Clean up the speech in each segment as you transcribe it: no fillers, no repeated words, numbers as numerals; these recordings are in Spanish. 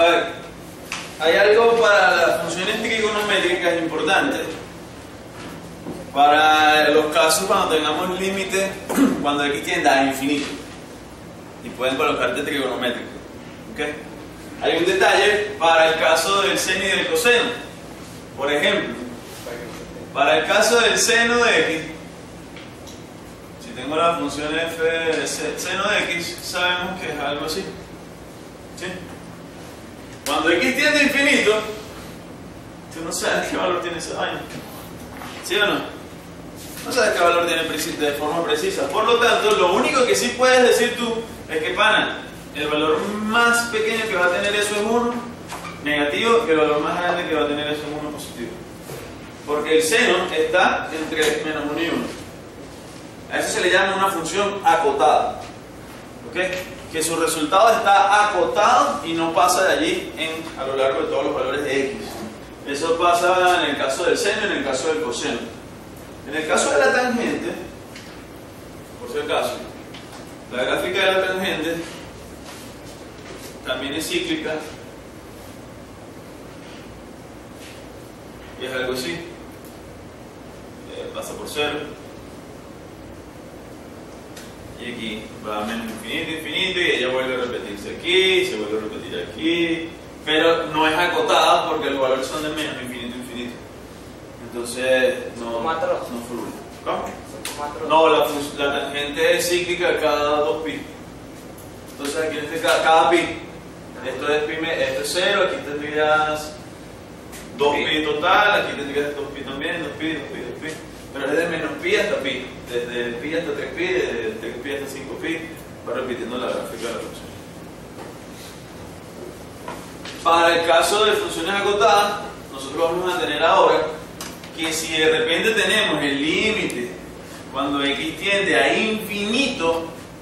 ver, hay algo para las funciones trigonométricas importante. Para los casos cuando tengamos límite, cuando x tiende a infinito. Y pueden colocarte trigonométrico. ¿Okay? Hay un detalle para el caso del seno y del coseno. Por ejemplo, para el caso del seno de x, si tengo la función f de seno de x, sabemos que es algo así. ¿Sí? Cuando x tiende a infinito, tú no sabes qué valor tiene esa vaina. ¿Sí o no? No sabes qué valor tiene de forma precisa. Por lo tanto, lo único que sí puedes decir tú es que, pana, el valor más pequeño que va a tener eso es 1 negativo y el valor más grande que va a tener eso es 1 positivo. Porque el seno está entre menos 1 y 1. A eso se le llama una función acotada. ¿Ok? Que su resultado está acotado y no pasa de allí a lo largo de todos los valores de x. Eso pasa en el caso del seno y en el caso del coseno. En el caso de la tangente, por si acaso, la gráfica de la tangente también es cíclica y es algo así, pasa por 0 y aquí va a menos infinito, infinito y ella vuelve a repetirse aquí, se vuelve a repetir aquí, pero no es acotada porque los valores son de menos infinito, infinito. Entonces no fluye. ¿Cómo? No, la tangente es cíclica cada 2pi. Entonces aquí en este cada pi, esto es 0, aquí tendrías 2pi total, aquí tendrías 2pi también, 2pi, 2pi, 2pi. Pero es de menos pi hasta pi, desde pi hasta 3pi, desde 3pi hasta 5pi, va repitiendo la gráfica de la función. Para el caso de funciones acotadas, nosotros vamos a tener ahora que si de repente tenemos el límite cuando x tiende a infinito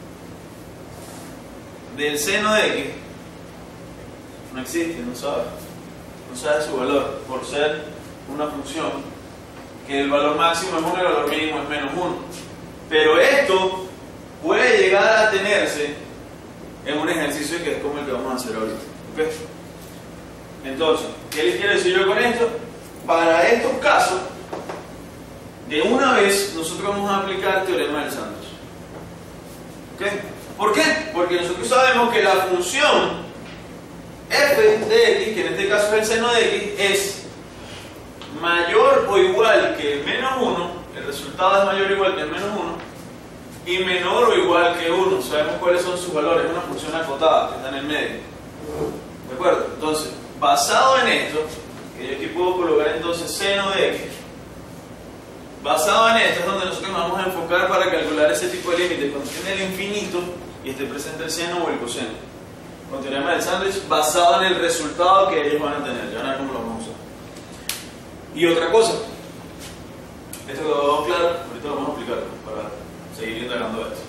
del seno de x, no existe, no sabe su valor por ser una función que el valor máximo es 1 y el valor mínimo es menos 1. Pero esto puede llegar a tenerse en un ejercicio que es como el que vamos a hacer ahorita. ¿Okay? Entonces, ¿qué les quiero decir yo con esto? Para estos casos, de una vez nosotros vamos a aplicar el teorema del Sandwich. ¿Ok? ¿Por qué? Porque nosotros sabemos que la función f de x, que en este caso es el seno de x, es mayor o igual que el menos 1, el resultado es mayor o igual que el menos 1, y menor o igual que 1. Sabemos cuáles son sus valores, es una función acotada que está en el medio. ¿De acuerdo? Entonces, basado en esto, que yo aquí puedo colocar entonces seno de x, basado en esto es donde nosotros nos vamos a enfocar para calcular ese tipo de límites cuando tiene el infinito y esté presente el seno o el coseno, con teorema del sándwich basado en el resultado que ellos van a tener. Ya van a ver cómo lo vamos a usar. Y otra cosa, esto lo vamos claro, ahorita lo vamos a explicar para seguir indagando esto.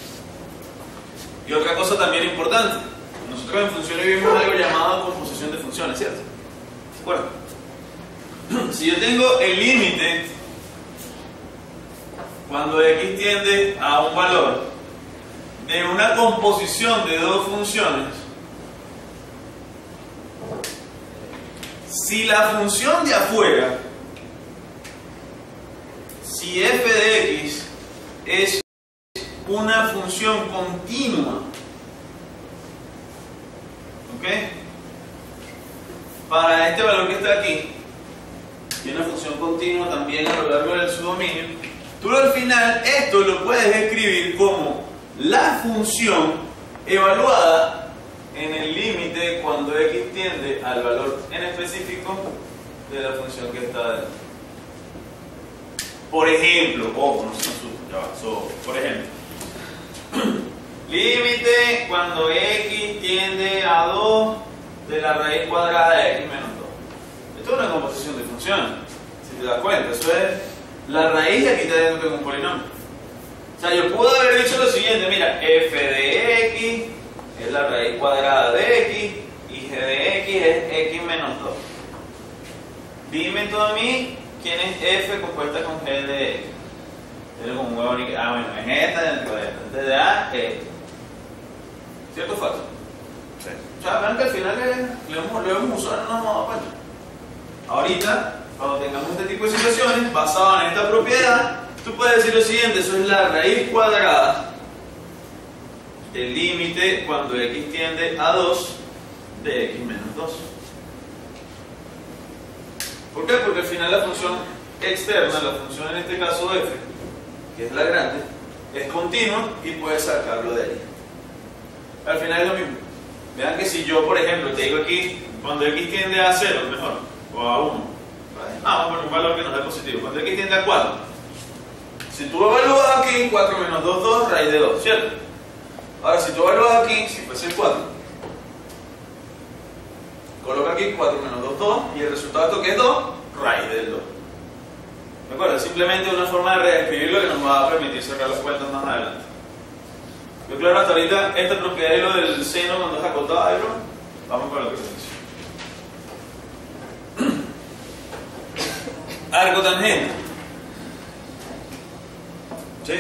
Y otra cosa también importante, nosotros en funciones vimos algo llamado composición de funciones, ¿cierto? ¿De acuerdo? Si yo tengo el límite cuando x tiende a un valor de una composición de dos funciones, si la función de afuera, si f de x es una función continua, ¿ok? Para este valor que está aquí, tiene una función continua también a lo largo del subdominio, tú al final esto lo puedes escribir como la función evaluada en el límite cuando x tiende al valor en específico de la función que está dentro. Por ejemplo, ojo, no se asusten, ya va, por ejemplo, límite cuando x tiende a 2 de la raíz cuadrada de x menos 2. Esto es una composición de funciones, si te das cuenta, eso es la raíz y aquí está dentro de un polinomio. O sea, yo puedo haber dicho lo siguiente, mira, f de x es la raíz cuadrada de x y g de x es x menos 2. Dime tú a mí quién es f compuesta con g de x. Tiene como un huevo ni que, bueno, es esta dentro de esta. Entonces de A es esta. ¿Cierto o falso? Sí. O sea, vean que al final lo hemos usado y no nos hemos dado cuenta. Ahorita, cuando tengamos este tipo de situaciones, basado en esta propiedad, tú puedes decir lo siguiente: eso es la raíz cuadrada del límite cuando x tiende a 2 de x menos 2. ¿Por qué? Porque al final la función externa, la función en este caso f, que es la grande, es continua y puedes sacarlo de ahí. Al final es lo mismo. Vean que si yo, por ejemplo, te digo aquí, cuando x tiende a 0, mejor, o a 1, vamos a poner un valor que nos dé positivo. Cuando x tiende a 4, si tú evalúas aquí, 4 menos 2, 2, raíz de 2, ¿cierto? Ahora, si tú evalúas aquí, si fuese 4, coloca aquí 4 menos 2, 2, y el resultado de esto que es 2, raíz del 2. ¿De acuerdo? Simplemente una forma de reescribirlo que nos va a permitir sacar las cuentas más adelante. Yo claro hasta ahorita esta propiedad de lo del seno cuando es acotado, ¿no? Vamos con la otra ejercicio. Arco tangente. ¿Sí?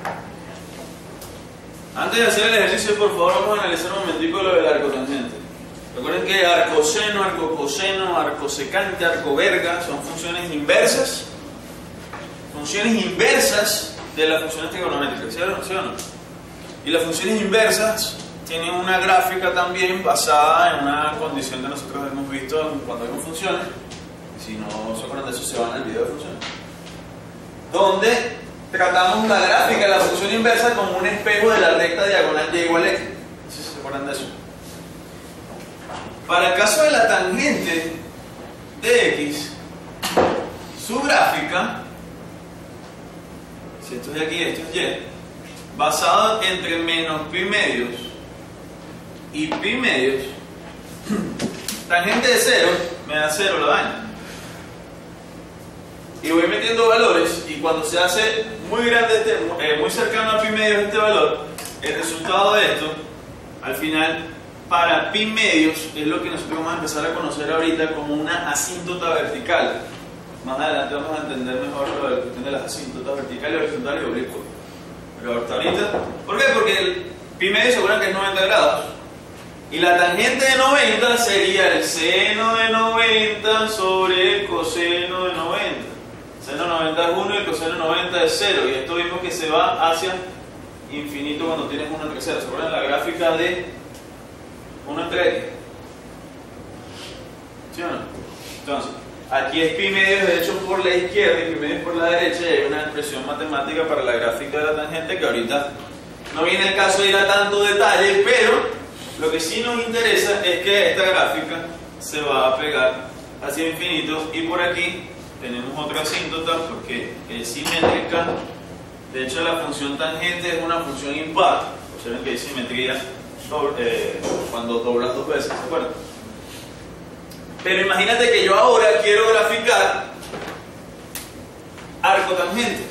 Antes de hacer el ejercicio, por favor, vamos a analizar un momentico lo del arco tangente. Recuerden que arcoseno, arcocoseno, arcosecante, arcoverga son funciones inversas. Funciones inversas de las funciones trigonométricas, ¿sí o no? Y las funciones inversas tienen una gráfica también basada en una condición que nosotros hemos visto cuando vemos funciones. Si no se acuerdan de eso, se van al video de funciones, donde tratamos la gráfica de la función inversa como un espejo de la recta diagonal y igual a x. No sé si se acuerdan de eso. Para el caso de la tangente de x, su gráfica, si esto es de aquí, esto es y, basado entre menos pi medios y pi medios, tangente de 0 me da 0 la vaina. Y voy metiendo valores, y cuando se hace muy grande, muy cercano a pi medios este valor, el resultado de esto, al final, para pi medios, es lo que nosotros vamos a empezar a conocer ahorita como una asíntota vertical. Más adelante vamos a entender mejor lo de la cuestión de las asíntotas verticales, horizontales y oblicuas. Pero hasta ahorita, ¿por qué? Porque el pi medio se acuerdan que es 90 grados. Y la tangente de 90 sería el seno de 90 sobre el coseno de 90. El seno de 90 es 1 y el coseno de 90 es 0. Y esto vimos que se va hacia infinito cuando tienes 1 entre 0. ¿Se acuerdan la gráfica de 1 entre x? ¿Sí o no? Entonces, aquí es pi medio de hecho por la izquierda y pi medio por la derecha, y hay una expresión matemática para la gráfica de la tangente que ahorita no viene el caso de ir a tanto detalle, pero lo que sí nos interesa es que esta gráfica se va a pegar hacia infinito, y por aquí tenemos otra asíntota porque es simétrica. De hecho, la función tangente es una función impar. Observen que hay simetría cuando doblas dos veces, ¿se acuerdan? Pero imagínate que yo ahora quiero graficar arco tangente.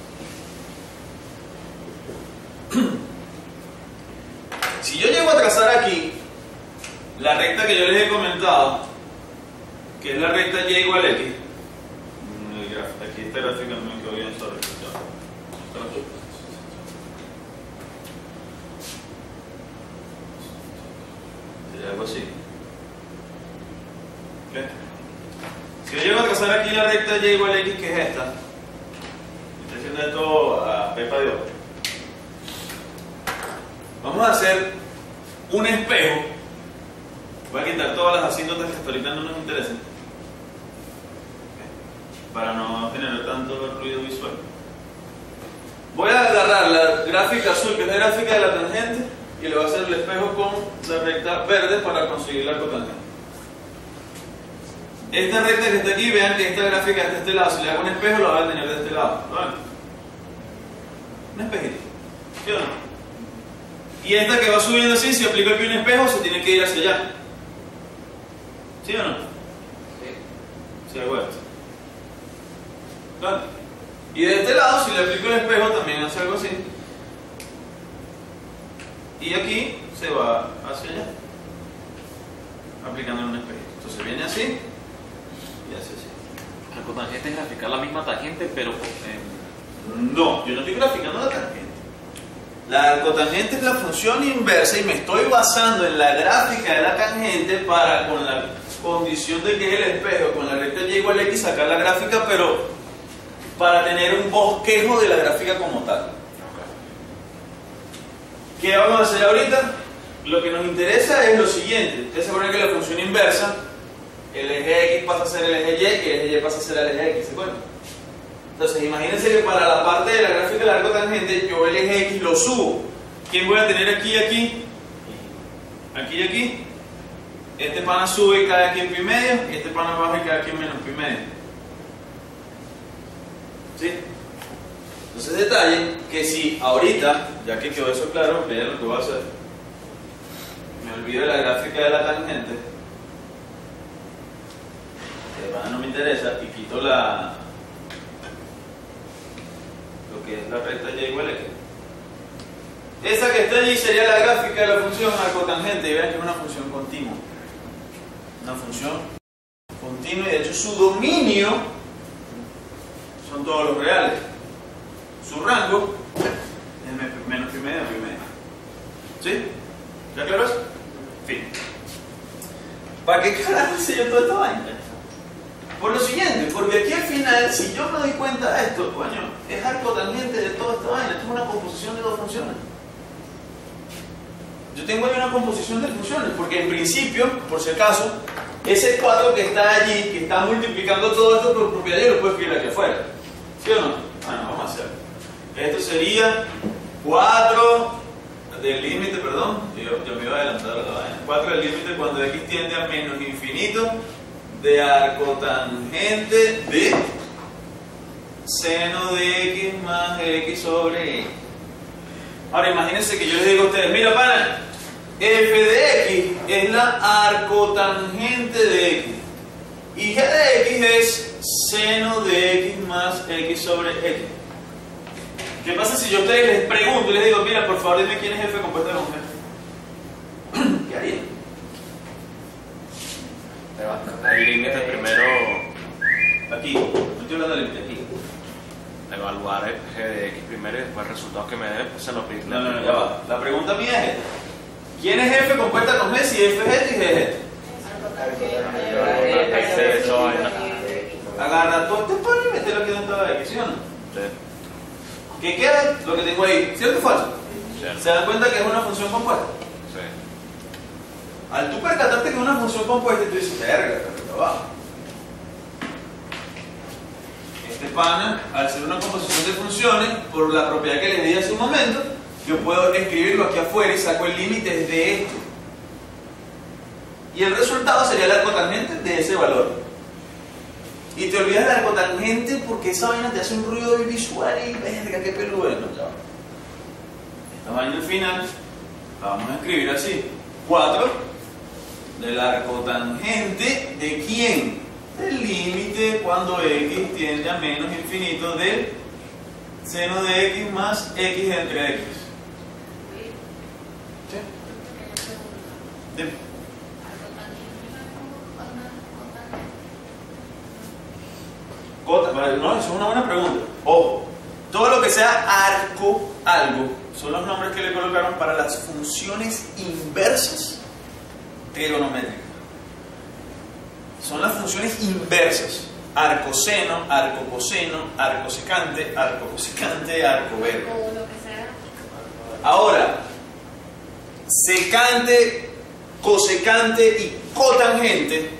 Si yo llego a trazar aquí la recta que yo les he comentado, que es la recta y igual a x, aquí esta gráfica no me quedó bien sobre algo así. ¿Okay? Si yo llego a trazar aquí la recta y igual a x, que es esta, estoy haciendo esto a pepa de oro. Vamos a hacer un espejo. Voy a quitar todas las asíntotas que hasta ahorita no nos interesan, ¿okay? Para no generar tanto ruido visual. Voy a agarrar la gráfica azul, que es la gráfica de la tangente, y le voy a hacer el espejo con la recta verde para conseguir la cotangente. Esta recta que está aquí, vean que esta gráfica está de este lado. Si le hago un espejo, la voy a tener de este lado. ¿Vale? Un espejito. ¿Sí o no? Y esta que va subiendo así, si aplico aquí un espejo, se tiene que ir hacia allá. ¿Sí o no? Sí. Si hago esto. ¿Vale? Y de este lado, si le aplico el espejo, también hace algo así. Y aquí se va hacia allá, aplicando un espejito. Entonces viene así y hace así. La cotangente es graficar la misma tangente, pero no, yo no estoy graficando la tangente. La arcotangente es la función inversa y me estoy basando en la gráfica de la tangente para, con la condición de que es el espejo, con la recta y igual a x, sacar la gráfica, pero para tener un bosquejo de la gráfica como tal. ¿Qué vamos a hacer ahorita? Lo que nos interesa es lo siguiente. Ustedes se acuerdan que la función inversa, el eje x pasa a ser el eje y, que el eje y pasa a ser el eje x, ¿se acuerdan? Entonces, imagínense que para la parte de la gráfica de la arcotangente, yo el eje x lo subo. ¿Quién voy a tener aquí y aquí? Aquí y aquí. Este pana sube y cae aquí en pi medio, y este pana baja y cae aquí en menos pi medio. ¿Sí? Entonces, detalle que si ahorita, ya que quedó eso claro, vean lo que voy a hacer. Me olvido de la gráfica de la tangente, que pana no me interesa, y quito lo que es la recta y igual a x. Esa que está allí sería la gráfica de la función arcotangente, y vean que es una función continua. Una función continua, y de hecho su dominio son todos los reales. Su rango es menos pi medio a pi medio. ¿Sí? ¿Ya claro eso? Fin. ¿Para qué carajo hice yo toda esta vaina? Por lo siguiente, porque aquí al final, si yo me doy cuenta de esto, coño, es arcotangente de toda esta vaina. Esto es una composición de dos funciones. Yo tengo ahí una composición de funciones, porque en principio, por si acaso, ese 4 que está allí, que está multiplicando todo esto por propiedad, yo lo puedo escribir aquí afuera. ¿Sí o no? Bueno, vamos a hacerlo. Esto sería 4 del límite, perdón, yo me iba a adelantar la vaina. 4 del límite cuando x tiende a menos infinito de arcotangente de seno de x más x sobre x. Ahora imagínense que yo les digo a ustedes, mira pana, f de x es la arcotangente de x y g de x es seno de x más x sobre x. ¿Qué pasa si yo a ustedes les pregunto y les digo, mira, por favor dime quién es f compuesta con g? ¿Qué harían? El límite primero, Aquí, no estoy hablando del límite, aquí. evaluar el g de x primero y después el resultado que me dé, pues se lo pido. No, ya va. La pregunta mía es esta. ¿Quién es f compuesta con g si f es este y g es este? Agarra todo este pan y mételo aquí dentro de la x, ¿sí o no? Sí. ¿Qué queda? Lo que tengo ahí. ¿Cierto o falso? Cierto. ¿Se dan cuenta que es una función compuesta? Sí. Al tú percatarte que es una función compuesta, tú dices, verga, pero abajo. Este pana, al ser una composición de funciones, por la propiedad que les di hace un momento, yo puedo escribirlo aquí afuera y saco el límite de esto. Y el resultado sería la arcotangente de ese valor. Y te olvidas de la arcotangente porque esa vaina te hace un ruido visual y verga, qué peludo. No, esta vaina al final la vamos a escribir así: 4 de la arcotangente de quién? Del límite cuando x tiende a menos infinito del seno de x más x entre x. ¿Sí? Dime. No, eso es una buena pregunta. Ojo, todo lo que sea arco algo son los nombres que le colocaron para las funciones inversas trigonométricas. Son las funciones inversas: arcoseno, arcocoseno, arcosecante, arcocosecante, arcovergo. Ahora, secante, cosecante y cotangente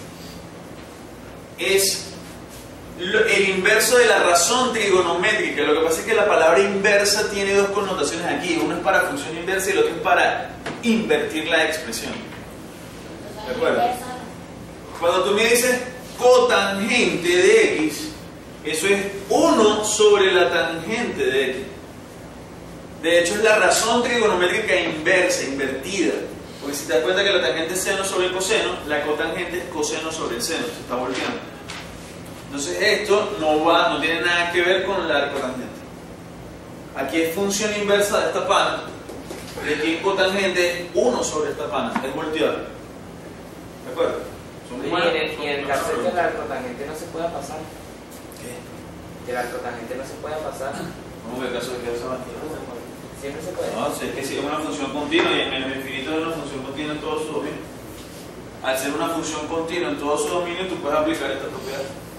es el inverso de la razón trigonométrica. Lo que pasa es que la palabra inversa tiene dos connotaciones aquí. Uno es para función inversa y el otro es para invertir la expresión. ¿De acuerdo? Cuando tú me dices cotangente de x, eso es 1 sobre la tangente de x. De hecho, es la razón trigonométrica inversa, invertida. Porque si te das cuenta que la tangente es seno sobre el coseno, la cotangente es coseno sobre el seno, se está volteando. Entonces esto no tiene nada que ver con la arcotangente. Aquí es función inversa de esta pana, y aquí cotangente es 1 sobre esta pana, es volteado. ¿De acuerdo? Y en el caso de que la arcotangente no se pueda pasar. ¿Qué? Que la arcotangente no se pueda pasar. ¿Cómo que el caso de que eso va? Siempre se puede. No, si es que si es una función continua y el menos infinito es una función continua en todo su dominio. Al ser una función continua en todo su dominio, tú puedes aplicar esta propiedad.